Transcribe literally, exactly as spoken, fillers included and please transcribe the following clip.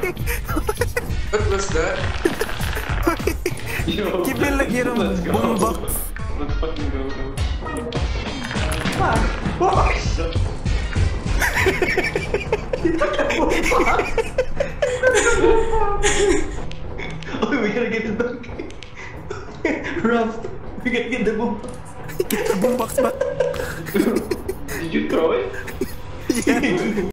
What was that? Keep it like you're a bombox. Let's fucking go. Oh, we gotta get it back. Rough. We gotta get the bombox. Get the bombox back. Did you throw it? Yeah.